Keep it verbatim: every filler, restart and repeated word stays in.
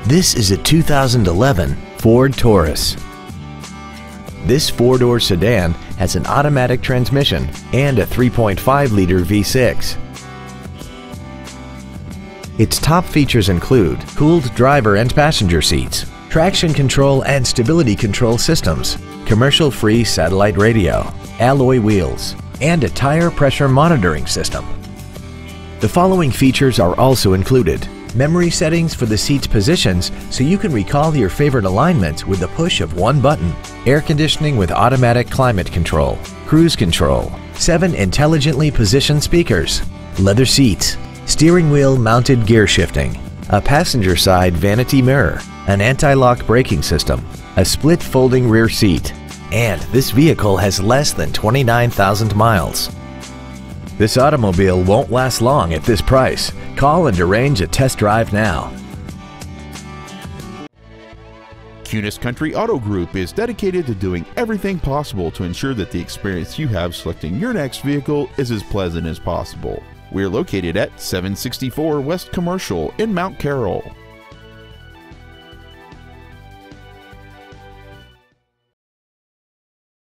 This is a two thousand eleven Ford Taurus. This four-door sedan has an automatic transmission and a three point five liter V six. Its top features include cooled driver and passenger seats, traction control and stability control systems, commercial-free satellite radio, alloy wheels, and a tire pressure monitoring system. The following features are also included: memory settings for the seat's positions so you can recall your favorite alignments with the push of one button, air conditioning with automatic climate control, cruise control, seven intelligently positioned speakers, leather seats, steering wheel mounted gear shifting, a passenger side vanity mirror, an anti-lock braking system, a split folding rear seat, and this vehicle has less than twenty-nine thousand miles. This automobile won't last long at this price. Call and arrange a test drive now. Kunes Country Auto Group is dedicated to doing everything possible to ensure that the experience you have selecting your next vehicle is as pleasant as possible. We're located at seven sixty-four West Commercial in Mount Carroll.